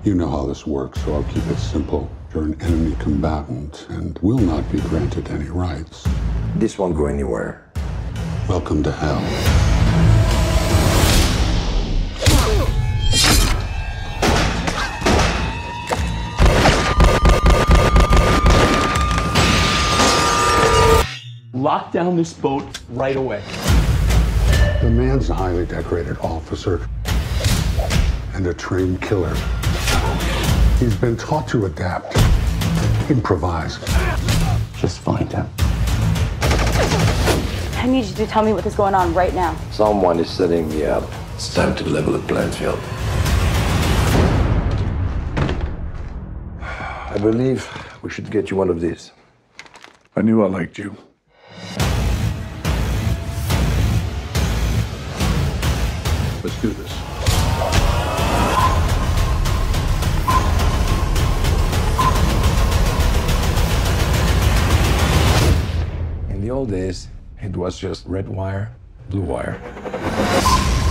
You know how this works, so I'll keep it simple. You're an enemy combatant and will not be granted any rights. This won't go anywhere. Welcome to hell. Lock down this boat right away. The man's a highly decorated officer and a trained killer. He's been taught to adapt, improvise. Just find him. I need you to tell me what is going on right now. Someone is setting me up. It's time to level the playing field. I believe we should get you one of these. I knew I liked you. Let's do this. In the old days, it was just red wire, blue wire.